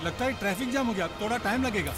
लगता है traffic jam हो गया, थोड़ा टाइम लगेगा।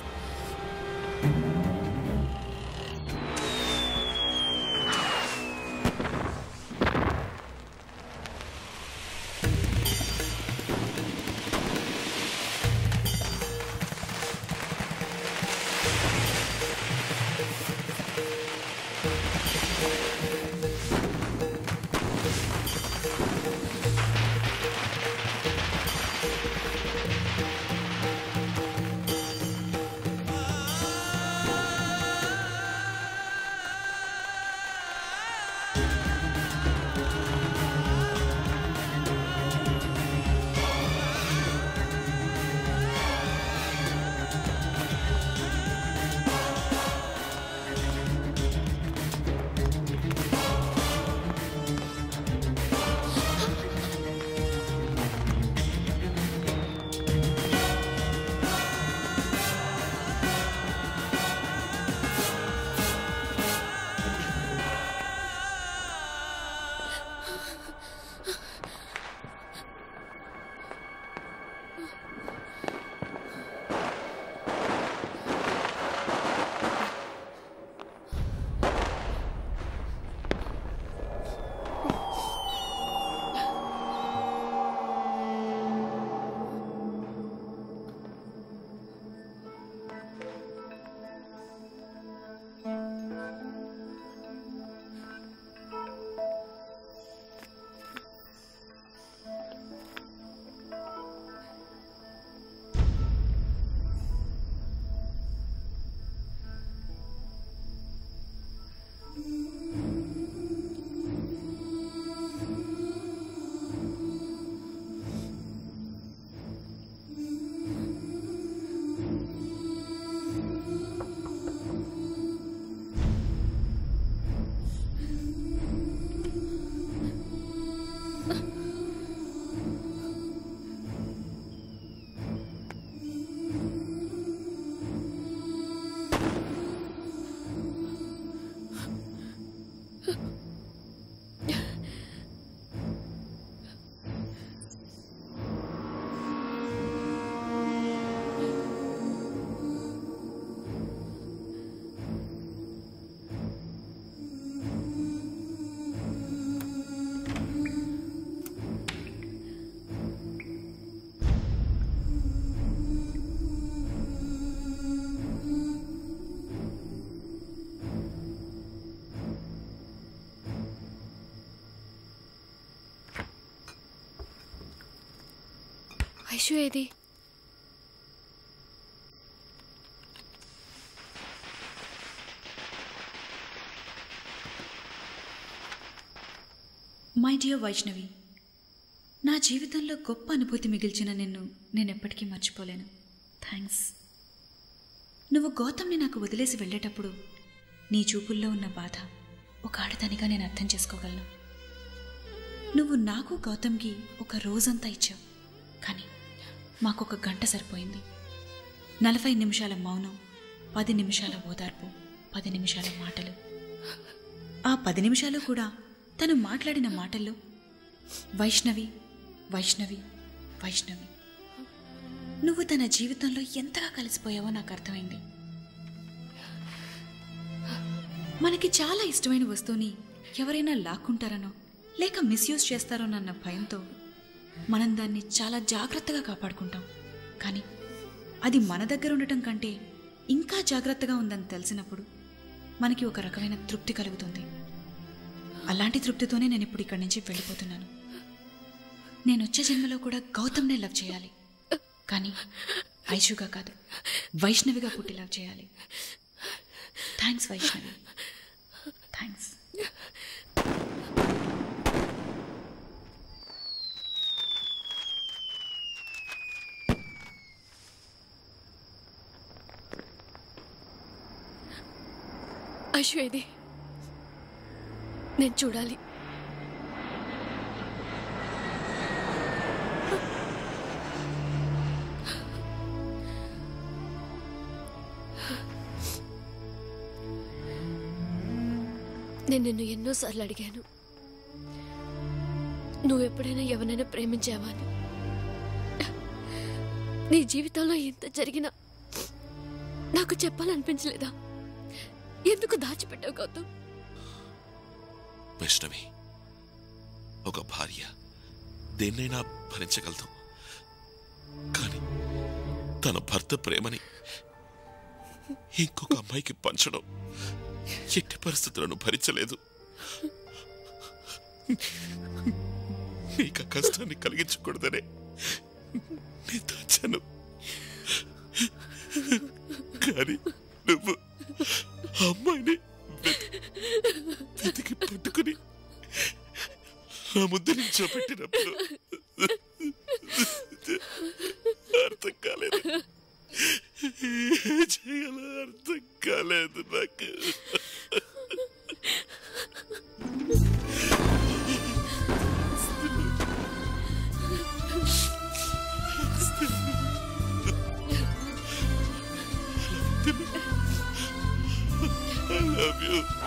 ఐషు ఏది? మై డియర్ వైష్ణవి, నా జీవితంలో గొప్ప అనుభూతి మిగిల్చిన నిన్ను నేనెప్పటికీ మర్చిపోలేను. థ్యాంక్స్. నువ్వు గౌతమ్ని నాకు వదిలేసి వెళ్ళేటప్పుడు నీ చూపుల్లో ఉన్న బాధ ఒక ఆడదానిగా నేను అర్థం చేసుకోగలను. నువ్వు నాకు గౌతమ్కి ఒక రోజంతా ఇచ్చావు, కానీ మాకొక గంట సరిపోయింది. 40 నిమిషాల మౌనం, 10 నిమిషాల ఓదార్పు, 10 నిమిషాల మాటలు. ఆ 10 నిమిషాలు కూడా తను మాట్లాడిన మాటల్లో వైష్ణవి వైష్ణవి వైష్ణవి. నువ్వు తన జీవితంలో ఎంతగా కలిసిపోయావో నాకు అర్థమైంది. మనకి చాలా ఇష్టమైన వస్తువుని ఎవరైనా లాక్కుంటారనో లేక మిస్యూజ్ చేస్తారోనన్న భయంతో మనం దాన్ని చాలా జాగ్రత్తగా కాపాడుకుంటాం. కానీ అది మన దగ్గర ఉండటం కంటే ఇంకా జాగ్రత్తగా ఉందని తెలిసినప్పుడు మనకి ఒక రకమైన తృప్తి కలుగుతుంది. అలాంటి తృప్తితోనే నేను ఇప్పుడు ఇక్కడి నుంచి వెళ్ళిపోతున్నాను. నేను వచ్చే జన్మలో కూడా గౌతమ్నే లవ్ చేయాలి, కానీ ఐషుగా కాదు, వైష్ణవిగా పుట్టి లవ్ చేయాలి. Thanks Vaishnavi, thanks. ఐషు ఏది? నేను చూడాలి. నేను నిన్ను ఎన్నోసార్లు అడిగాను, నువ్వు ఎప్పుడైనా ఎవరైనా ప్రేమించావా అని. నీ జీవితంలో ఎంత జరిగినా నాకు చెప్పాలనిపించలేదా? ఎందుకు దాచిపెట్టావు గౌతమ్? వైష్ణవి, ఒక భార్య దేన్నైనా భరించగలదు, కానీ తన భర్త ప్రేమని ఇంకొక అమ్మాయికి పంచడం ఎట్టి పరిస్థితులను భరించలేదు. నీకు ఆ కష్టాన్ని కలిగించకూడదనే నీ దాచాను. కానీ నువ్వు అమ్మాయిని వెతికి పట్టుకుని నా ముద్దు నిల్చోబెట్టినప్పుడు అర్థం కాలేదు, చేయాలో అర్థం కాలేదు నాకు. I love you.